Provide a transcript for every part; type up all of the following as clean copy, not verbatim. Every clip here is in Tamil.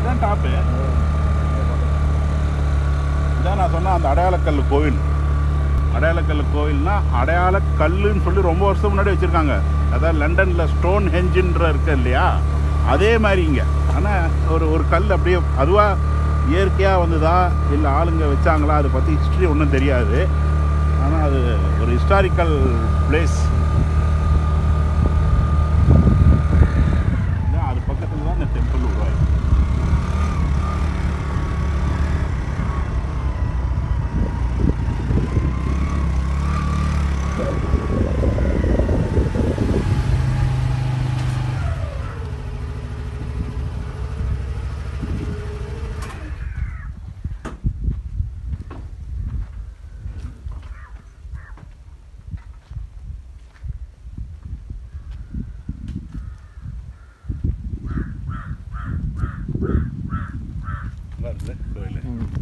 இதுதான் டாப்பு. இதான் நான் சொன்னேன் அந்த அடையாளக்கல் கோவில். அடையாளக்கல் கோவில்னா அடையாளக்கல்லுன்னு சொல்லி ரொம்ப வருஷம் முன்னாடி வச்சுருக்காங்க. அதாவது லண்டனில் ஸ்டோன் ஹெஞ்சுன்ற இருக்கு இல்லையா, அதே மாதிரி இங்கே. ஆனால் ஒரு கல் அப்படியே அதுவாக இயற்கையாக வந்ததா இல்லை ஆளுங்க வச்சாங்களா அதை பற்றி ஹிஸ்ட்ரி ஒன்றும் தெரியாது. ஆனால் அது ஒரு ஹிஸ்டாரிக்கல் பிளேஸ். அது பக்கத்தில் தான் இந்த டெம்பிள் உருவாயிருக்கு. கோயில்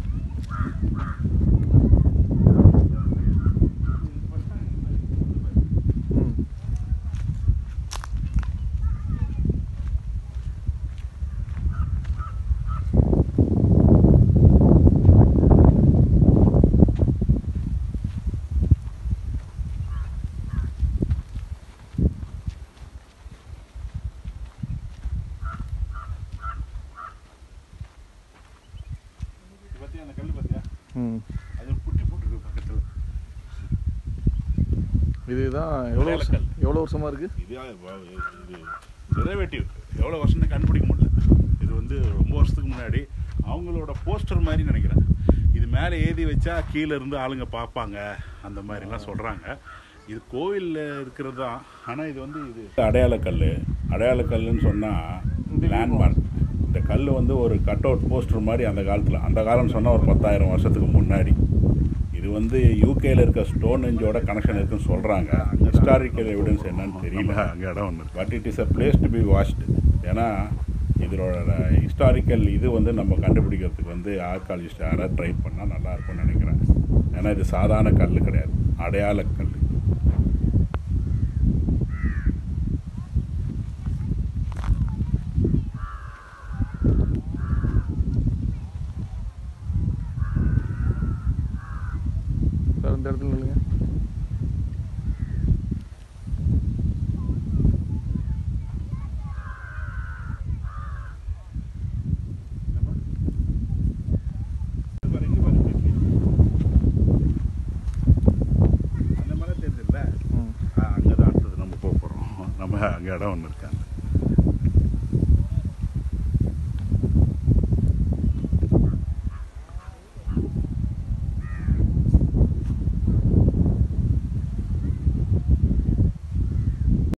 பத்தியா, அந்த கல் பத்தியா, அது ஒரு குட்டி போட்டுருக்கு பக்கத்தில். இதுதான் எவ்வளோ வருஷமாக இருக்குது? இது டெரிவேட்டிவ் எவ்வளோ வருஷம்னு கண்டுபிடிக்க முடியல. இது வந்து ரொம்ப வருஷத்துக்கு முன்னாடி அவங்களோட போஸ்டர் மாதிரி நினைக்கிறேன். இது மேலே ஏதி வச்சா கீழே இருந்து ஆளுங்க பார்ப்பாங்க அந்த மாதிரிலாம் சொல்கிறாங்க. இது கோவிலில் இருக்கிறது தான். ஆனால் இது வந்து இது அடையாளக்கல்லுன்னு சொன்னால் லேண்ட்மார்க். இந்த கல் வந்து ஒரு கட் அவுட் போஸ்டர் மாதிரி அந்த காலம்னு சொன்னால் ஒரு 10,000 வருஷத்துக்கு முன்னாடி. இது வந்து யூகேயில் இருக்க ஸ்டோன் ஹெஞ்சோட கனெக்ஷன் இருக்குன்னு சொல்கிறாங்க. ஹிஸ்டாரிக்கல் எவிடன்ஸ் என்னன்னு தெரியல அங்கே இடம் ஒன்று. But it is a place to be watched. ஏன்னா இதோட ஹிஸ்டாரிக்கல் இது வந்து நம்ம கண்டுபிடிக்கிறதுக்கு வந்து ஆர்காலஜிஸ்ட் யாராவது ட்ரை பண்ணால் நல்லாயிருக்கும்னு நினைக்கிறேன். ஏன்னா இது சாதாரண கல் கிடையாது, அடையாளக்கல். இந்த இடத்துல இல்லைங்க. அந்த மாதிரி தெரியுதுல்ல, அங்கே தான் அடுத்தது நம்ம போக போகிறோம். நம்ம அங்கே இடம் ஒன்று இருக்காங்க.